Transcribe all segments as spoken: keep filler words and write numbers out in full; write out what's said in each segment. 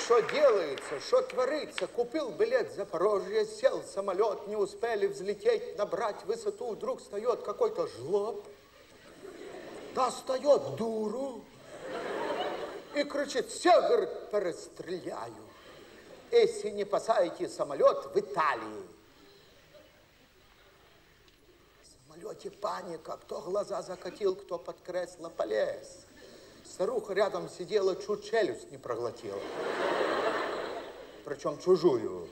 что делается, что творится. Купил билет в Запорожье, сел в самолет, не успели взлететь, набрать высоту. Вдруг встает какой-то жлоб, достает дуру и кричит: всех, говорит, перестреляю, если не посадите самолет в Италии. В самолете паника, кто глаза закатил, кто под кресло полез. Старуха рядом сидела, чуть челюсть не проглотила. Причем чужую.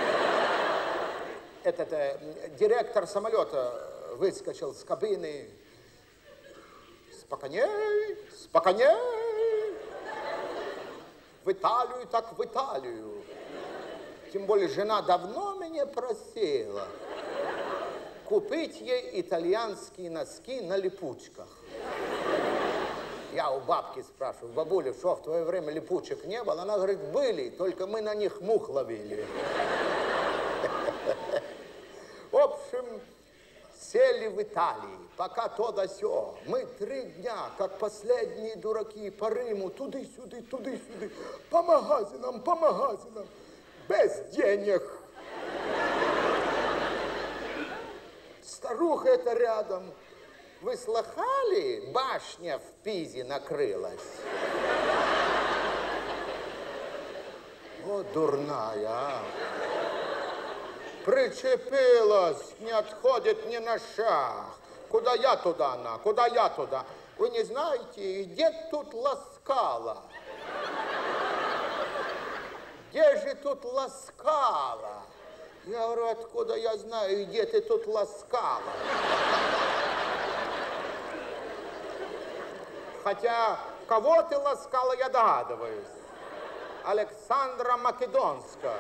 Этот э, директор самолета выскочил с кабины. Спокойней, спокойней. В Италию, так в Италию. Тем более жена давно меня просила купить ей итальянские носки на липучках. Я у бабки спрашиваю: бабуля, что, в твое время липучек не было? Она говорит: были, только мы на них мух ловили. В общем, сели в Италии, пока то да сё. Мы три дня, как последние дураки, по Риму, туды-сюды, туды-сюды, по магазинам, по магазинам, без денег. Старуха это рядом. Вы слыхали, башня в Пизе накрылась? Вот дурная, а. Причепилась, не отходит ни на шаг. Куда я, туда она, куда я, туда. Вы не знаете, где тут Ласкала? Где же тут Ласкала? Я говорю: откуда я знаю, где ты тут Ласкала? Хотя, кого ты ласкала, я догадываюсь. Александра Македонская.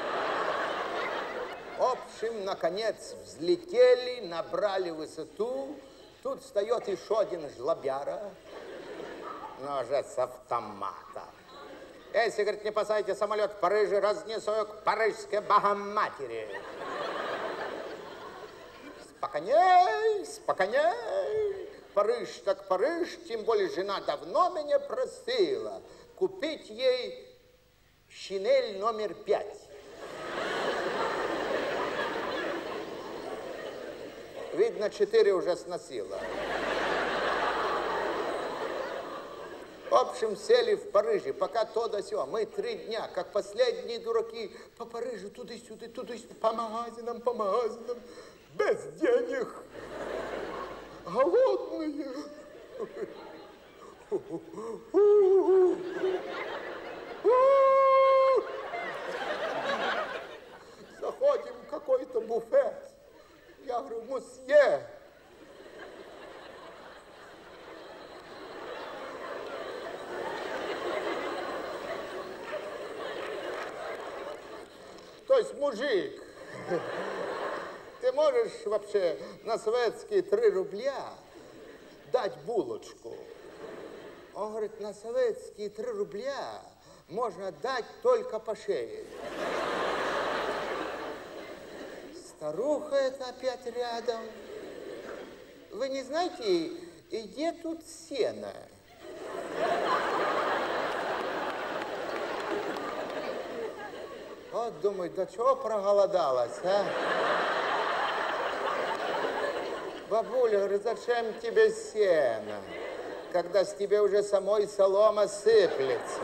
В общем, наконец, взлетели, набрали высоту. Тут встает еще один жлобяра, но уже с автомата. Если, говорит, не посадите самолет в Париже, разнесу ее к парижской богоматери. Спокойней, спокойней. Париж так Париж, тем более жена давно меня просила купить ей шинель номер пять. Видно, четыре уже сносила. В общем, сели в Париже, пока то да сё. Мы три дня, как последние дураки, по Парижу, туда-сюда, туда-сюда, по магазинам, по магазинам, без денег. Голодные. Заходим в какой-то буфет. Я говорю: мусье, то есть мужик, ты можешь вообще на советские три рубля дать булочку? Он говорит: на советские три рубля можно дать только по шее. Старуха это опять рядом. Вы не знаете, где тут сено? Вот, думаю, да чего проголодалась, а? Бабуля, говорю: зачем тебе сено, когда с тебя уже самой солома сыплется?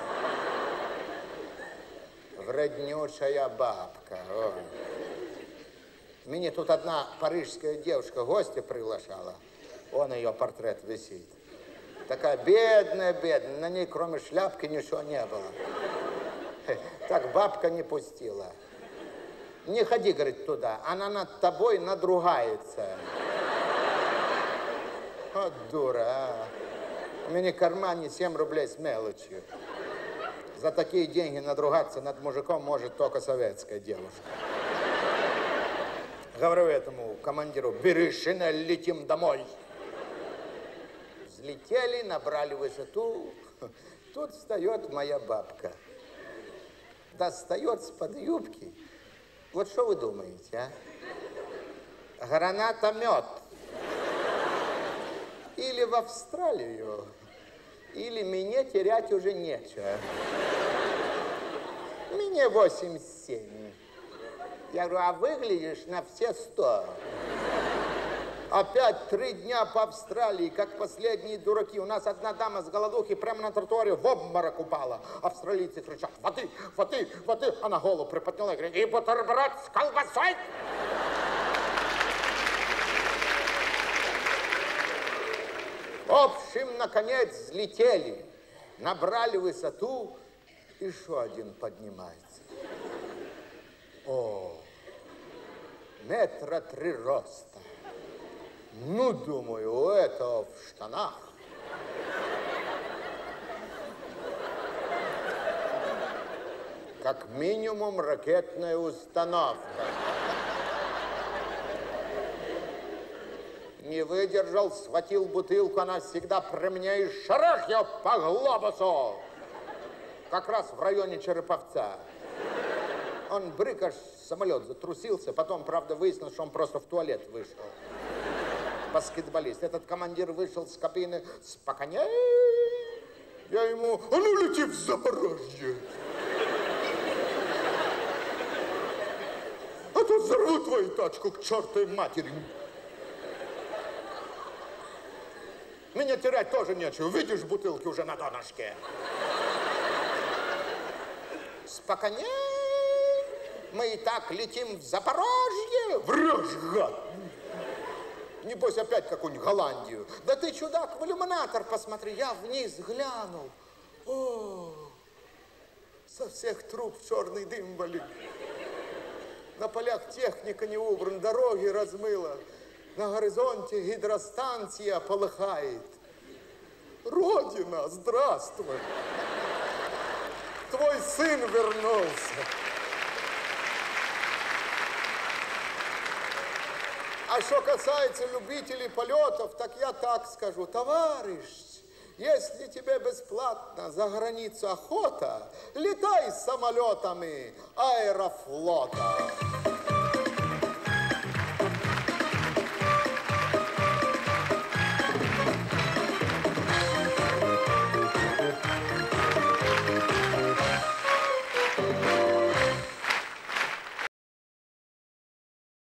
Вреднючая бабка. Ой. Мне тут одна парижская девушка гостя приглашала. Вон ее портрет висит. Такая бедная, бедная. На ней кроме шляпки ничего не было. Так бабка не пустила. Не ходи, говорит, туда. Она над тобой надругается. Вот дура, а. У меня в кармане семь рублей с мелочью. За такие деньги надругаться над мужиком может только советская девушка. Говорю этому командиру: бери шинель, летим домой. Взлетели, набрали высоту. Тут встает моя бабка. Достает с-под юбки. Вот что вы думаете, а? Гранатомет. Или в Австралию, или мне терять уже нечего. мне восемьдесят семь. Я говорю, а выглядишь на все сто. Опять три дня по Австралии, как последние дураки. У нас одна дама с голодухи прямо на тротуаре в обморок упала. Австралийцы кричат, воды, воды, воды. Она голову приподняла и говорит, и бутерброд с колбасой. В общем, наконец взлетели, набрали высоту, еще один поднимается. О, метра три роста. Ну, думаю, у этого в штанах. Как минимум ракетная установка. Не выдержал, схватил бутылку, она всегда при мне, и шарах я по глобусу. Как раз в районе Череповца. Он брык, аж самолет затрусился, потом, правда, выяснилось, что он просто в туалет вышел. Баскетболист. Этот командир вышел с кабины спокойнее. Я ему, а ну лети в Запорожье. А то взорву твою тачку к чертовой матери. Меня терять тоже нечего. Видишь, бутылки уже на донышке. Спокойнее. Мы и так летим в Запорожье. Врешь, гад. Небось, опять какую-нибудь Голландию. Да ты, чудак, в иллюминатор посмотри. Я вниз глянул. О, со всех труб черный дым валит. На полях техника не убрана, дороги размыла. На горизонте гидростанция полыхает. Родина, здравствуй. Твой сын вернулся. А что касается любителей полетов, так я так скажу. Товарищ, если тебе бесплатно за границу охота, летай с самолетами Аэрофлота.